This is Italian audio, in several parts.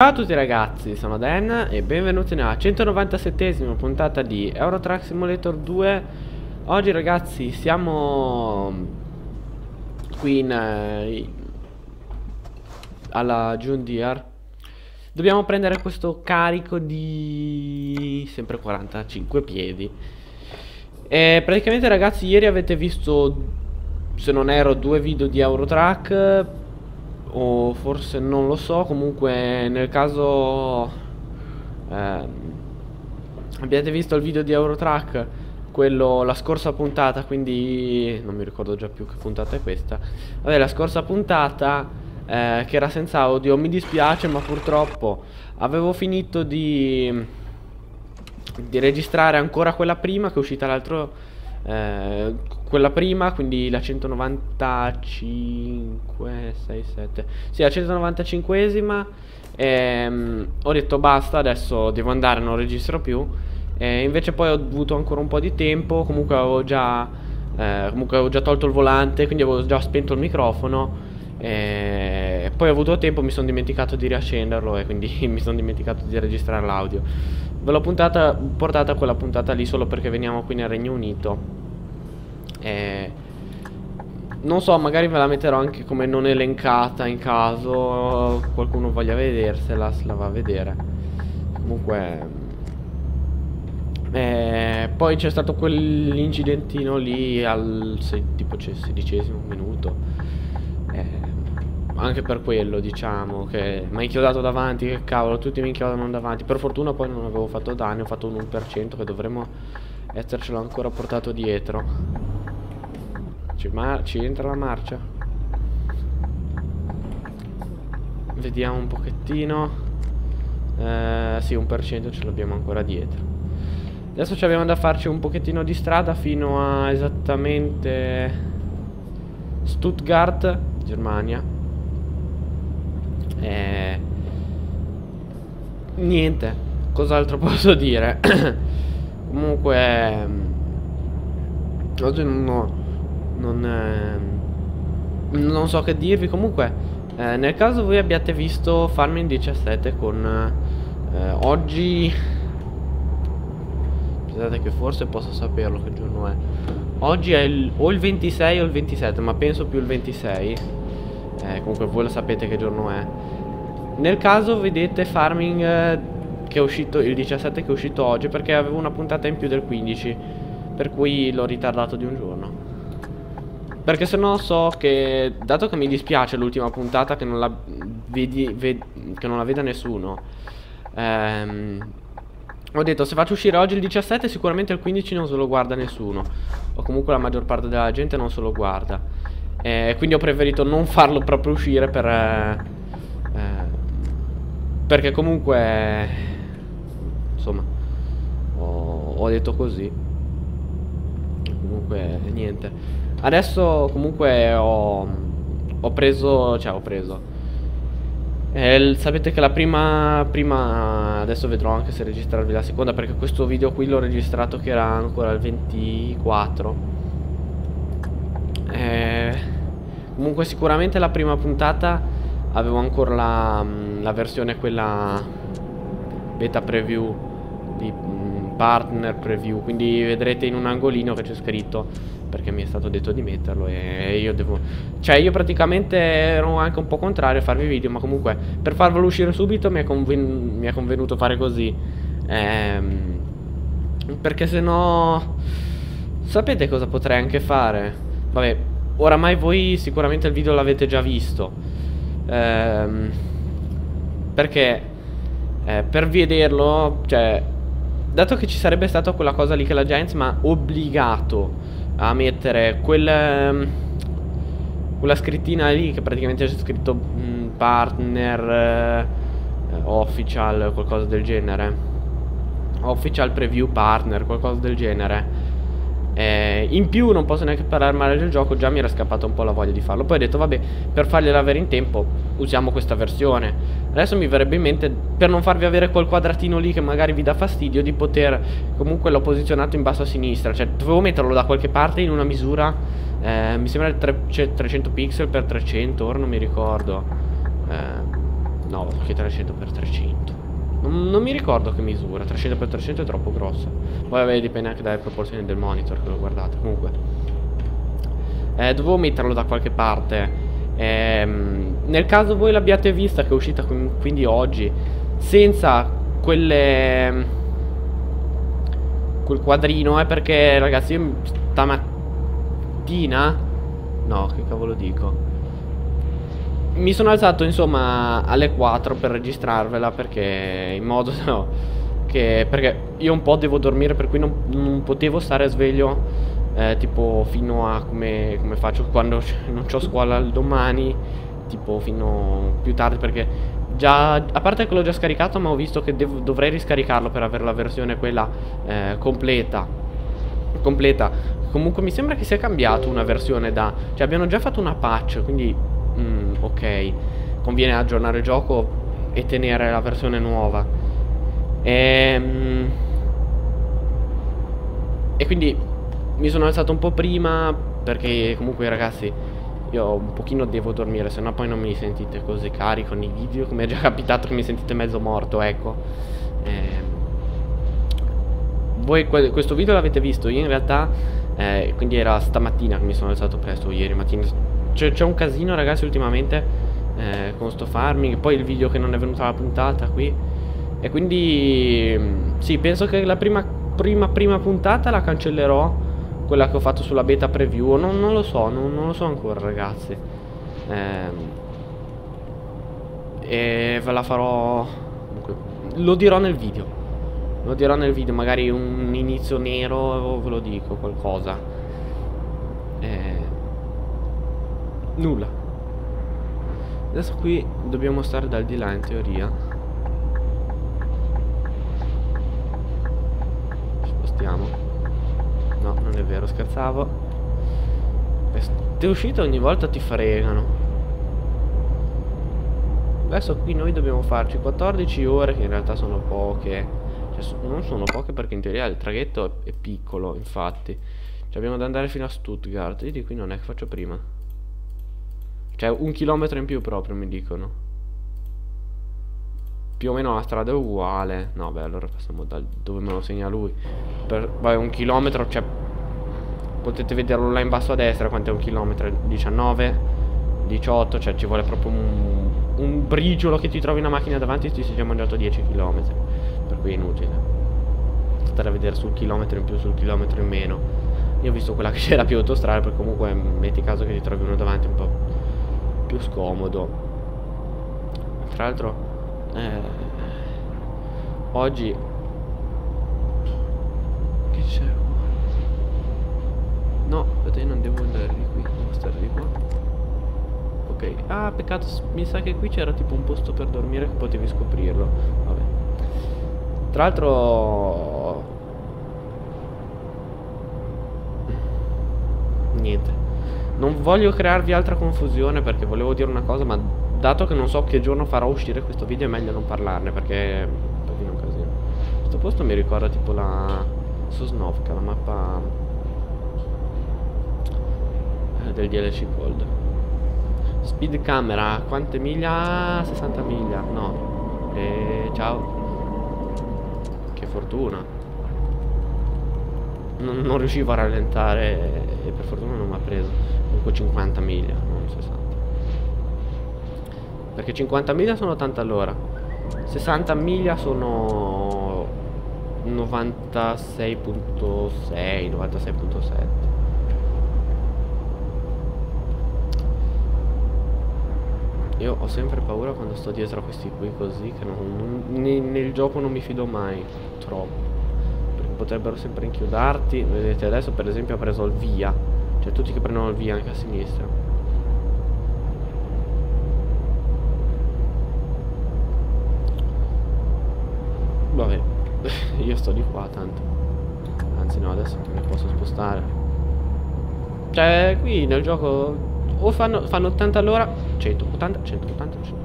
Ciao a tutti ragazzi, sono Dan e benvenuti nella 197esima puntata di Euro Truck Simulator 2. Oggi ragazzi siamo qui alla John Deere. Dobbiamo prendere questo carico di sempre 45 piedi. E praticamente ragazzi ieri avete visto, se non ero, 2 video di Euro Truck, o forse non lo so. Comunque nel caso abbiate visto il video di Euro Truck, quello la scorsa puntata, quindi non mi ricordo già più che puntata è questa. Vabbè, la scorsa puntata che era senza audio, mi dispiace, ma purtroppo avevo finito di registrare ancora quella prima che è uscita l'altro, quella prima, quindi la 195, 6, 7, sì, la 195esima. Ho detto basta, adesso devo andare, non registro più. Invece poi ho avuto ancora un po' di tempo. Comunque avevo già tolto il volante, quindi avevo già spento il microfono. Poi ho avuto tempo, mi sono dimenticato di riaccenderlo e quindi mi sono dimenticato di registrare l'audio. Ve l'ho portata quella puntata lì solo perché veniamo qui nel Regno Unito. Non so, magari ve la metterò anche come non elencata in caso qualcuno voglia vedersela, se la va a vedere. Comunque poi c'è stato quell'incidentino lì tipo c'è 16esimo minuto. Anche per quello, diciamo, che mi ha inchiodato davanti. Che cavolo, tutti mi inchiodano davanti. Per fortuna poi non avevo fatto danni, ho fatto un 1%, che dovremmo essercelo ancora portato dietro. Ci entra la marcia. Vediamo un pochettino. Sì, 1% ce l'abbiamo ancora dietro. Adesso ci abbiamo da farci un pochettino di strada fino a esattamente Stuttgart, Germania. Niente, cos'altro posso dire? Comunque oggi non so che dirvi. Comunque nel caso voi abbiate visto Farming 17 con oggi, pensate che forse posso saperlo che giorno è. Oggi è o il 26 o il 27, ma penso più il 26. Comunque voi lo sapete che giorno è. Nel caso vedete Farming che è uscito il 17, che è uscito oggi, perché avevo una puntata in più del 15, per cui l'ho ritardato di un giorno. Perché se no so che, dato che mi dispiace l'ultima puntata che non la che non la veda nessuno, ho detto se faccio uscire oggi il 17 sicuramente il 15 non se lo guarda nessuno, o comunque la maggior parte della gente non se lo guarda. Quindi ho preferito non farlo proprio uscire perché comunque insomma ho detto così. Comunque niente. Adesso comunque ho preso sapete che la prima adesso vedrò anche se registrarvi la seconda, perché questo video qui l'ho registrato che era ancora il 24. Comunque sicuramente la prima puntata avevo ancora la versione quella beta preview di partner preview, quindi vedrete in un angolino che c'è scritto, perché mi è stato detto di metterlo e io devo, cioè io praticamente ero anche un po' contrario a farvi video, ma comunque per farvelo uscire subito mi è convenuto fare così, perché se no sapete cosa potrei anche fare? Vabbè, oramai voi sicuramente il video l'avete già visto, perché per vederlo, cioè, dato che ci sarebbe stata quella cosa lì che la Giants mi ha obbligato a mettere quella scrittina lì, che praticamente c'è scritto partner official, qualcosa del genere, official preview partner, qualcosa del genere. In più non posso neanche parlare male del gioco, già mi era scappata un po' la voglia di farlo. Poi ho detto vabbè, per fargliela avere in tempo usiamo questa versione. Adesso mi verrebbe in mente, per non farvi avere quel quadratino lì che magari vi dà fastidio, di poter, comunque l'ho posizionato in basso a sinistra, cioè dovevo metterlo da qualche parte in una misura, mi sembra 300 pixel per 300, ora non mi ricordo. No, che 300x300. Non mi ricordo che misura. 300x300 è troppo grossa. Poi vabbè, dipende anche dalle proporzioni del monitor che lo guardate. Comunque dovevo metterlo da qualche parte. Nel caso voi l'abbiate vista, che è uscita quindi oggi, senza quel quadrino, è perché ragazzi io stamattina, no, che cavolo dico, mi sono alzato insomma alle 4 per registrarvela, perché in modo no, perché io un po' devo dormire, per cui non potevo stare sveglio tipo fino a come faccio quando non c'ho scuola il domani, tipo fino più tardi, perché già, a parte che l'ho già scaricato, ma ho visto che dovrei riscaricarlo per avere la versione quella completa. Comunque mi sembra che sia cambiato una versione cioè abbiano già fatto una patch, quindi ok, conviene aggiornare il gioco e tenere la versione nuova. E quindi mi sono alzato un po' prima, perché comunque ragazzi io un pochino devo dormire, sennò poi non mi sentite così carico nei video, come è già capitato che mi sentite mezzo morto, ecco. Voi questo video l'avete visto, io in realtà quindi era stamattina che mi sono alzato presto, ieri mattina. C'è un casino ragazzi ultimamente con sto farming, poi il video che non è venuta la puntata qui, e quindi sì, penso che la prima puntata la cancellerò, quella che ho fatto sulla beta preview. Non lo so, non lo so ancora ragazzi. E ve la farò, comunque, lo dirò nel video. Magari un inizio nero, ve lo dico, qualcosa. Nulla. Adesso qui dobbiamo stare dal di là in teoria. Spostiamo. No, non è vero, scherzavo. Queste uscite ogni volta ti fregano. Adesso qui noi dobbiamo farci 14 ore, che in realtà sono poche. Cioè, non sono poche, perché in teoria il traghetto è piccolo, infatti. Cioè abbiamo da andare fino a Stuttgart. Io di qui non è che faccio prima. Cioè 1 chilometro in più proprio, mi dicono. Più o meno la strada è uguale. No, beh, allora passiamo da dove me lo segna lui. Vai 1 chilometro, cioè potete vederlo là in basso a destra. Quanto è 1 chilometro? 19, 18, cioè ci vuole proprio un briciolo che ti trovi una macchina davanti e ti sei già mangiato 10 km. Per cui è inutile stare a vedere sul chilometro in più, sul chilometro in meno. Io ho visto quella che c'era più autostrada, perché comunque metti caso che ti trovi uno davanti, un po' più scomodo. Tra l'altro oggi che c'è? No, aspetta, io non devo andare di qui, devo stare di qua. Ok, ah, peccato, mi sa che qui c'era tipo un posto per dormire, che potevi scoprirlo. Vabbè. Tra l'altro niente, non voglio crearvi altra confusione, perché volevo dire una cosa, ma dato che non so che giorno farò uscire questo video è meglio non parlarne, perché è un casino. Questo posto mi ricorda tipo la Sosnovka, la mappa del DLC Gold. Speed camera, quante miglia? 60 miglia, no. Ciao. Che fortuna. Non riuscivo a rallentare e per fortuna non mi ha preso. Comunque 50 miglia, non 60. Perché 50 miglia sono 80 all'ora, 60 miglia sono 96.6, 96.7. Io ho sempre paura quando sto dietro a questi qui così, che nel gioco non mi fido mai troppo, perché potrebbero sempre inchiodarti. Vedete adesso per esempio ha preso il via, cioè tutti che prendono il via anche a sinistra. Vabbè, io sto di qua tanto. Anzi no, adesso mi posso spostare. Cioè qui nel gioco o fanno 80 all'ora, 180, 180, 100.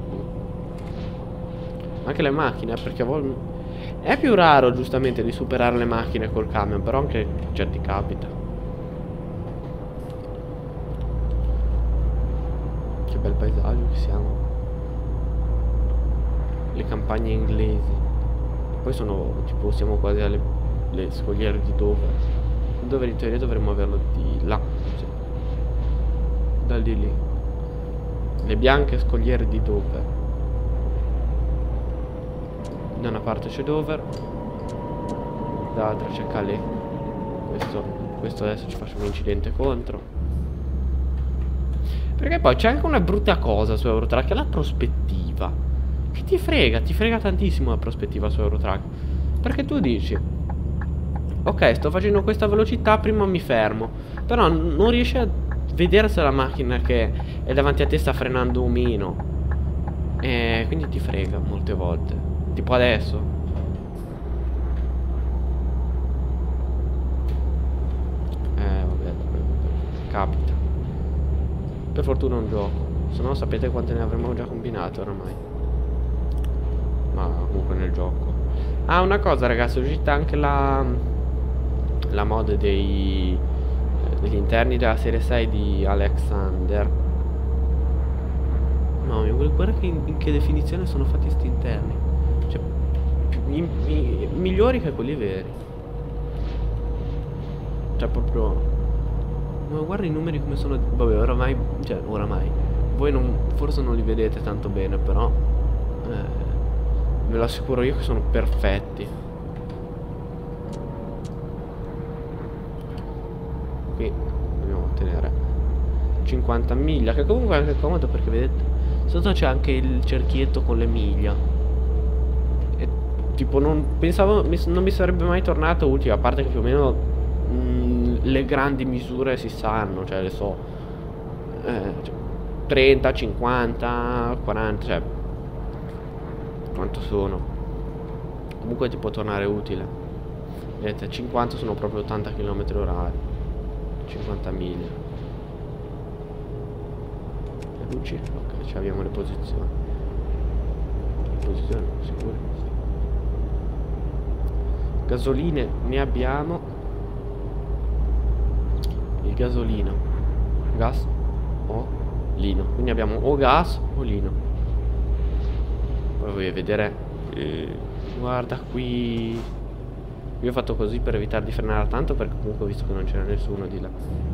Anche le macchine, perché a volte è più raro giustamente di superare le macchine col camion, però anche già ti capita. Che bel paesaggio che siamo. le campagne inglesi. Poi sono, tipo, siamo quasi alle le scogliere di Dover. Dove in teoria dovremmo averlo di là. Sì. Da lì. Le bianche scogliere di Dover. Da una parte c'è Dover, dall'altra c'è Calais. Questo adesso ci faccio un incidente contro. Perché poi c'è anche una brutta cosa su Eurotrack, che è la prospettiva. Che ti frega tantissimo la prospettiva su Eurotrack. Perché tu dici: ok, sto facendo questa velocità, prima mi fermo. Però non riesci a vedere se la macchina che è davanti a te sta frenando o meno. E quindi ti frega molte volte. Tipo adesso. Vabbè, capita. Per fortuna un gioco. Se no sapete quante ne avremmo già combinate oramai. Ma comunque nel gioco. Ah, una cosa ragazzi, è uscita anche la mod degli interni della serie 6 di Alexander. No, guarda che in che definizione sono fatti sti interni. Cioè, migliori che quelli veri. Cioè proprio. Ma guarda i numeri come sono. Vabbè, oramai. Cioè, oramai. Voi forse non li vedete tanto bene, però ve lo assicuro io che sono perfetti. Qui dobbiamo ottenere 50 miglia, che comunque è anche comodo perché vedete sotto c'è anche il cerchietto con le miglia. E tipo non pensavo, non mi sarebbe mai tornato utile, a parte che più o meno le grandi misure si sanno, cioè le so, cioè, 30, 50, 40, cioè quanto sono. Comunque ti può tornare utile. Vedete, 50 sono proprio 80 km/h, 50 miglia. Le luci? Ok, ci abbiamo le posizioni. Le posizioni, sicuro. Gasoline ne abbiamo. Il gasolino. Gas o lino. Quindi abbiamo o gas o lino. Poi voglio vedere. Guarda qui. Io ho fatto così per evitare di frenare tanto, perché comunque ho visto che non c'era nessuno di là.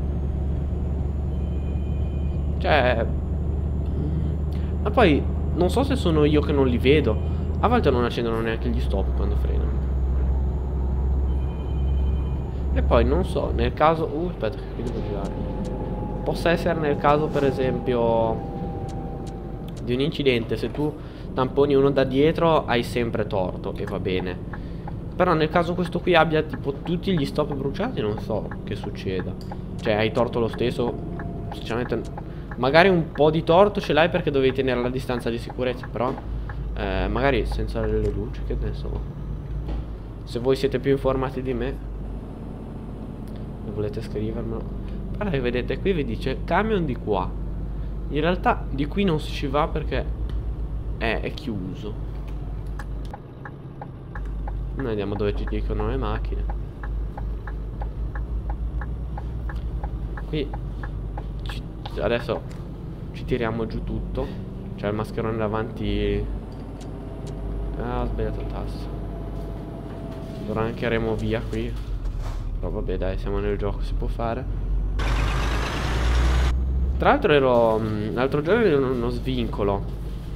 Cioè, ma poi non so se sono io che non li vedo. A volte non accendono neanche gli stop quando frenano. E poi non so, nel caso aspetta che qui devo girare. Possa essere nel caso per esempio di un incidente, se tu tamponi uno da dietro hai sempre torto e va bene. Però nel caso questo qui abbia tipo tutti gli stop bruciati, non so che succeda. Cioè hai torto lo stesso. Sinceramente magari un po' di torto ce l'hai perché dovevi tenere la distanza di sicurezza. Però magari senza le luci, che ne so. Se voi siete più informati di me e volete scrivermelo. Guarda che vedete qui vi dice camion di qua. In realtà di qui non si ci va perché è chiuso. Noi vediamo dove ci dicono le macchine. Qui adesso ci tiriamo giù tutto. C'è il mascherone davanti. Ah, ho sbagliato il tasto. Lo rancheremo via qui. Però vabbè dai, siamo nel gioco, si può fare. Tra l'altro l'altro giorno ero in uno svincolo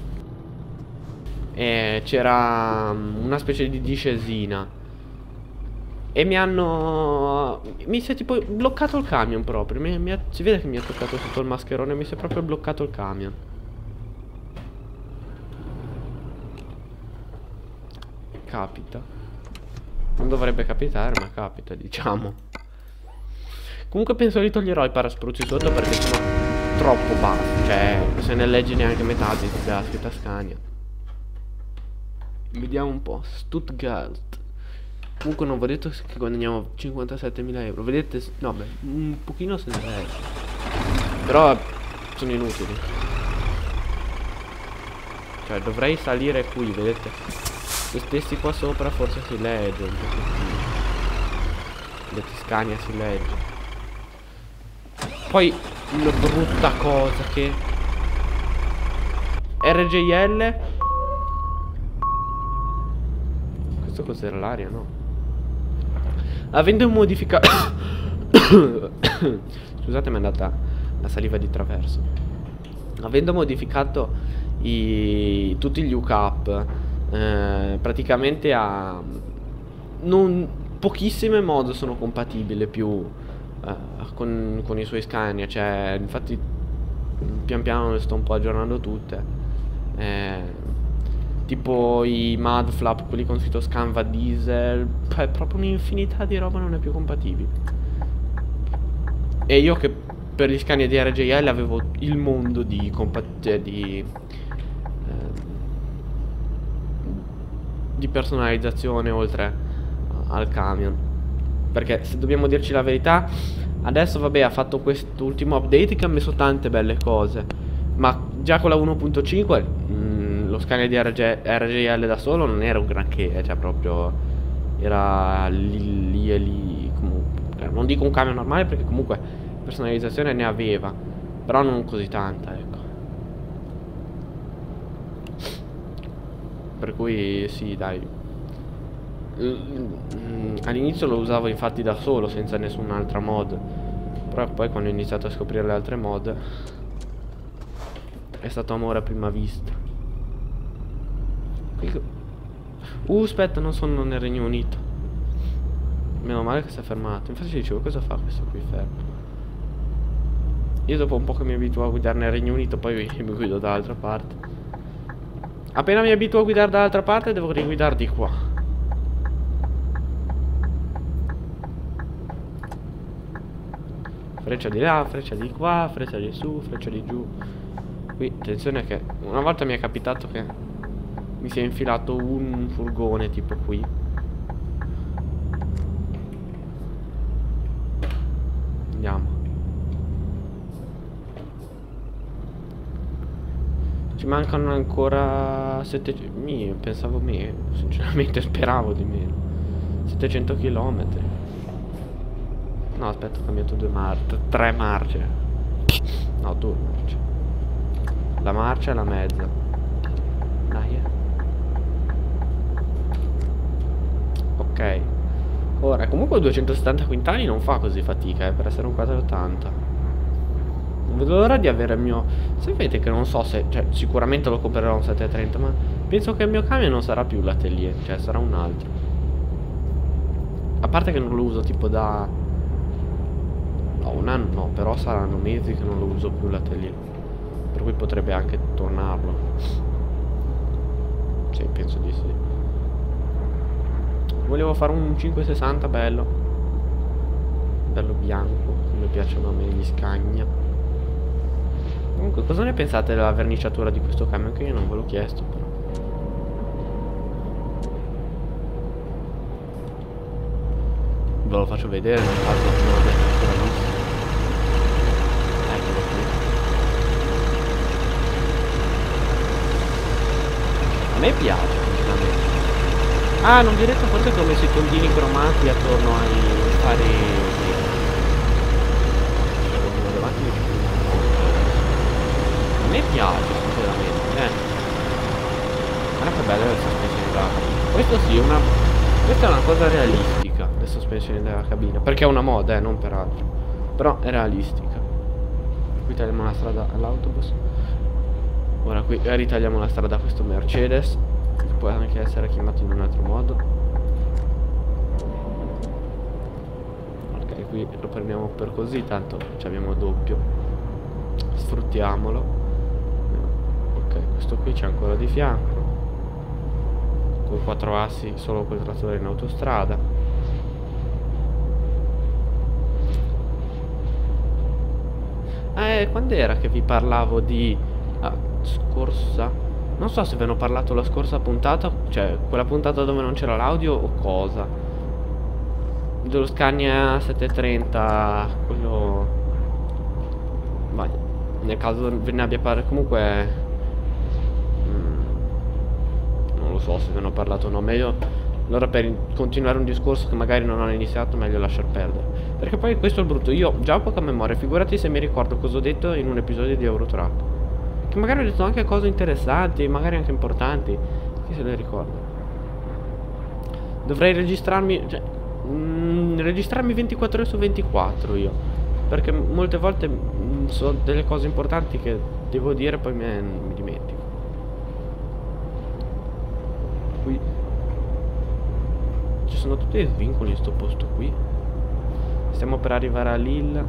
e c'era una specie di discesina e mi si è tipo bloccato il camion proprio. Si vede che mi ha toccato sotto il mascherone e mi si è proprio bloccato il camion. Capita. Non dovrebbe capitare, ma capita, diciamo. Comunque penso li toglierò i paraspruzzi sotto perché sono troppo bassi. Cioè, se ne legge neanche metà della scritta Scania. Vediamo un po'. Stuttgart. Comunque non vi ho detto che guadagniamo 57.000 euro. Vedete? No, beh, un pochino se ne legge. Però sono inutili. Cioè dovrei salire qui, vedete? Se stessi qua sopra forse si legge un pochettino. Vedete, Scania si legge. Poi una brutta cosa che RGL Questo cos'era, l'aria, no? Avendo modificato scusate, mi è andata la saliva di traverso. Avendo modificato tutti gli UCAP, praticamente pochissime mod sono compatibili più con i suoi scanner. Cioè, infatti pian piano le sto un po' aggiornando tutte. Tipo i Mudflap, quelli con sito Scanva Diesel, proprio un'infinità di roba non è più compatibile. E io che per gli scanner di RJL avevo il mondo di personalizzazione oltre al camion. Perché se dobbiamo dirci la verità, adesso vabbè, ha fatto quest'ultimo update che ha messo tante belle cose, ma già con la 1.5 lo scanner di RJL da solo non era un granché, cioè proprio era lì e lì. Comunque, non dico un camion normale perché comunque personalizzazione ne aveva, però non così tanta, ecco. Per cui sì, dai. All'inizio lo usavo infatti da solo, senza nessun'altra mod. Però poi quando ho iniziato a scoprire le altre mod è stato amore a prima vista. Aspetta, non sono nel Regno Unito. Meno male che si è fermato. Infatti dicevo, cosa fa questo qui fermo? Io dopo un po' che mi abituo a guidare nel Regno Unito, poi mi guido dall'altra parte. Appena mi abituo a guidare dall'altra parte, devo riguidare di qua. Freccia di là, freccia di qua, freccia di su, freccia di giù. Qui, attenzione che una volta mi è capitato che mi si è infilato un furgone tipo qui. Andiamo. Ci mancano ancora 700. Io pensavo meno, sinceramente speravo di meno. 700 km. No, aspetta, ho cambiato 3 marce. No, 2 marce. La marcia e la mezza. Dai. Ok. Ora, comunque 270 quintali non fa così fatica, per essere un 480. Non vedo l'ora di avere il mio... Sapete che non so se... Cioè, sicuramente lo comprerò un 730, ma penso che il mio camion non sarà più l'atelier, cioè sarà un altro. A parte che non lo uso tipo da... No, un anno no, però saranno mesi che non lo uso più l'atelier. Per cui potrebbe anche tornarlo. Sì, penso di sì. Volevo fare un 560 bello. Bello bianco, come piacciono a me gli Scania. Comunque, cosa ne pensate della verniciatura di questo camion? Che io non ve l'ho chiesto, però. Ve lo faccio vedere nel caso non l'avete ancora visto. Eccolo qui. A me piace, sinceramente. Ah, non vi ho detto forse che ho messo i tondini cromati attorno ai fari. A me piace, sinceramente, guarda che bella la sospensione della cabina. Questo sì, questa è una cosa realistica, la sospensione della cabina. Perché è una moda, non per altro. Però è realistica. Qui tagliamo la strada all'autobus. Ora qui ritagliamo la strada a questo Mercedes, che può anche essere chiamato in un altro modo. Ok, qui lo prendiamo per così, tanto ci abbiamo doppio. Sfruttiamolo. Ok, questo qui c'è ancora di fianco. Con 4 assi solo col trattore in autostrada. Quando era che vi parlavo di scorsa? Non so se ve ne ho parlato la scorsa puntata, cioè quella puntata dove non c'era l'audio o cosa. Dello Scania 730, quello... Vai, nel caso ve ne abbia parlato, comunque non lo so se ve ne ho parlato o no. Meglio allora, per continuare un discorso che magari non ho iniziato, meglio lasciar perdere, perché poi questo è il brutto. Io già ho poca memoria, figurati se mi ricordo cosa ho detto in un episodio di Eurotrack, che magari ho detto anche cose interessanti, magari anche importanti, chi se le ricorda. Dovrei registrarmi, cioè, registrarmi 24 ore su 24 io. Perché molte volte so delle cose importanti che devo dire e poi mi dimentico. Qui ci sono tutti i svincoli in sto posto qui. Stiamo per arrivare a Lille.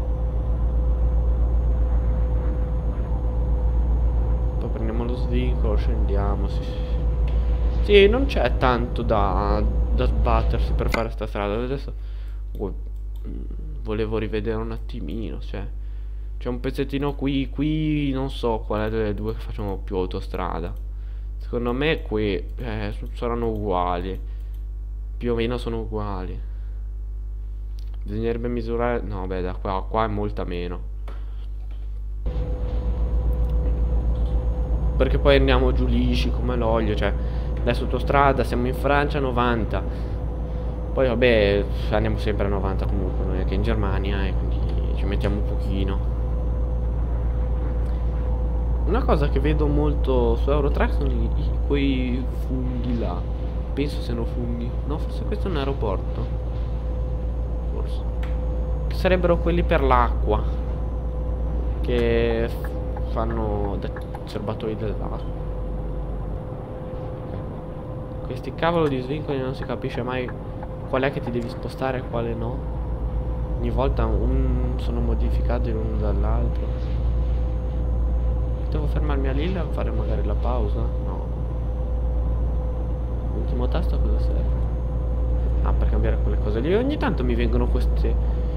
Poi prendiamo lo svincolo, scendiamo. Sì, non c'è tanto da sbattersi per fare sta strada. Adesso volevo rivedere un attimino, cioè c'è un pezzettino qui non so quale delle due che facciamo più autostrada. Secondo me qui saranno uguali. Più o meno sono uguali. Bisognerebbe misurare. No, beh, da qua a qua è molta meno. Perché poi andiamo giù lisci come l'olio. Cioè, adesso autostrada, siamo in Francia 90. Poi vabbè, andiamo sempre a 90 comunque. Noi anche in Germania, e quindi ci mettiamo un pochino. Una cosa che vedo molto su Eurotrack sono quei funghi là. Penso siano funghi. No, forse questo è un aeroporto. Forse. Che sarebbero quelli per l'acqua. Che fanno da serbatoi dell'acqua. Questi cavolo di svincoli non si capisce mai qual è che ti devi spostare e quale no. Ogni volta sono modificati l'uno dall'altro. Devo fermarmi a Lille a fare magari la pausa? No. L'ultimo tasto a cosa serve? Ah, per cambiare quelle cose lì. Ogni tanto mi vengono queste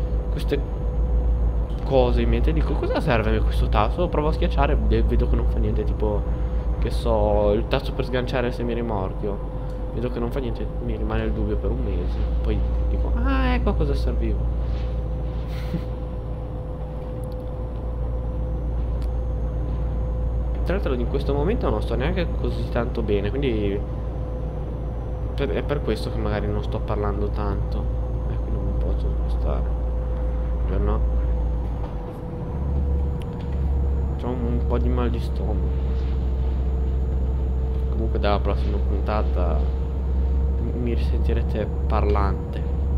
cose in mente. Dico, cosa serve questo tasto? Provo a schiacciare e vedo che non fa niente. Tipo, che so, il tasto per sganciare il semirimorchio. Vedo che non fa niente. Mi rimane il dubbio per un mese. Poi dico, ah, ecco a cosa servivo. Tra l'altro in questo momento non sto neanche così tanto bene, quindi è per questo che magari non sto parlando tanto. Qui non mi posso spostare. Cioè no. C'ho un po' di mal di stomaco. Comunque dalla prossima puntata mi risentirete parlante.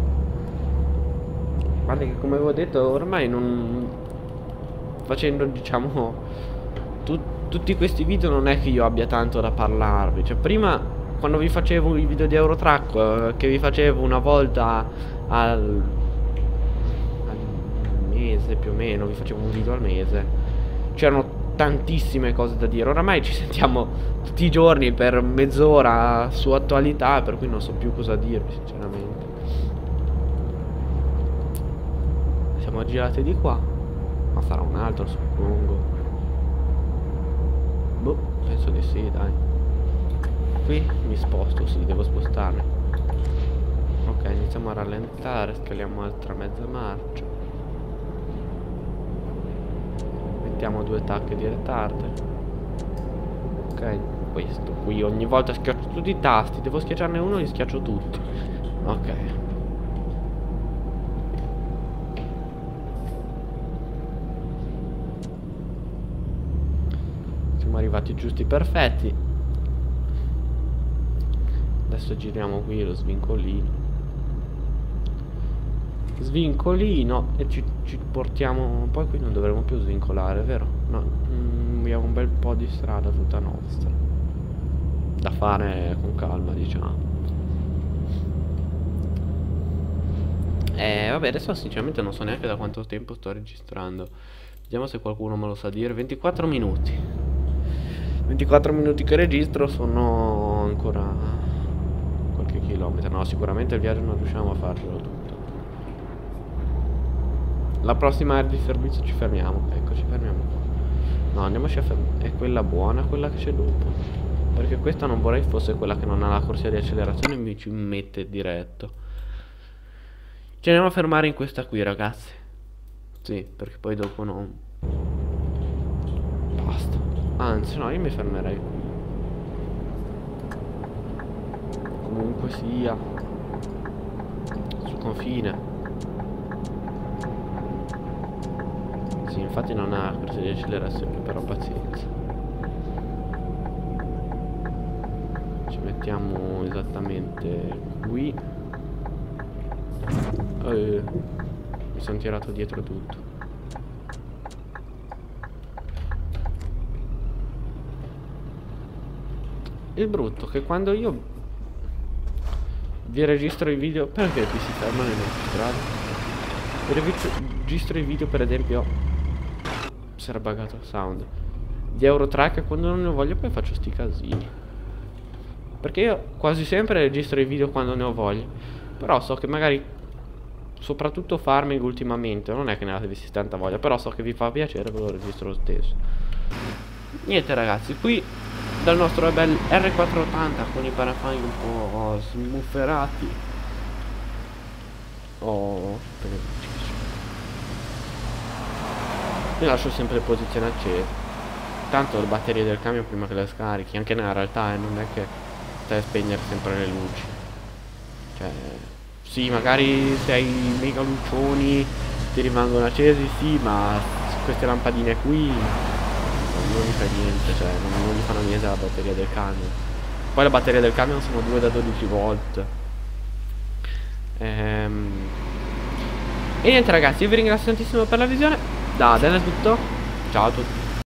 Guarda che come avevo detto ormai non... Facendo diciamo tutti questi video non è che io abbia tanto da parlarvi. Cioè prima quando vi facevo i video di Eurotrack che vi facevo una volta al mese più o meno, vi facevo un video al mese, c'erano tantissime cose da dire. Oramai ci sentiamo tutti i giorni per mezz'ora su attualità, per cui non so più cosa dirvi sinceramente. Siamo girati di qua, ma sarà un altro suppongo. Boh, penso di sì, dai. Qui mi sposto, sì, devo spostarmi. Ok, iniziamo a rallentare, scaliamo altra mezza marcia. Mettiamo 2 tacche di ritardo. Ok, questo qui ogni volta schiaccio tutti i tasti. Devo schiacciarne uno e li schiaccio tutti. Ok. Arrivati giusti perfetti. Adesso giriamo qui lo svincolino e ci portiamo. Poi qui non dovremo più svincolare, vero? No, abbiamo un bel po' di strada tutta nostra da fare con calma, diciamo. Vabbè, adesso sinceramente non so neanche da quanto tempo sto registrando. Vediamo se qualcuno me lo sa dire. 24 minuti. 24 minuti che registro, sono ancora qualche chilometro. No, sicuramente il viaggio non riusciamo a farcelo tutto. La prossima area di servizio ci fermiamo. Ecco, ci fermiamo qua. No, andiamoci a fermare. È quella buona, quella che c'è dopo. Perché questa non vorrei fosse quella che non ha la corsia di accelerazione e mi ci mette diretto. Ci andiamo a fermare in questa qui, ragazzi. Sì, perché poi dopo non... Basta. Anzi no, io mi fermerei qui. Comunque sia sul confine. Sì, infatti non ha corsia di accelerazione, però pazienza. Ci mettiamo mettiamo esattamente qui. Mi sono tirato dietro tutto. Il brutto è che quando io vi registro i video, perché qui si fermano in autostrada? Vi registro i video, per esempio, si era buggato il sound di Eurotrack, quando non ne voglio poi faccio sti casini. Perché io quasi sempre registro i video quando ne ho voglia, però so che magari, soprattutto farming ultimamente, non è che ne avessi tanta voglia, però so che vi fa piacere, ve lo registro lo stesso. Niente ragazzi, qui dal nostro bel R480 con i parafanghi un po' smufferati. Io lascio sempre le posizioni accese, tanto le batterie del camion prima che le scarichi, anche nella realtà non è che stai a spegnere sempre le luci. Cioè, sì, magari se hai mega lucioni ti rimangono accesi, sì, ma queste lampadine qui non gli fa niente, cioè non gli fanno niente alla batteria del camion. Poi la batteria del camion sono 2 da 12 volt. E niente ragazzi, io vi ringrazio tantissimo per la visione. Da Dan è tutto. Ciao a tutti.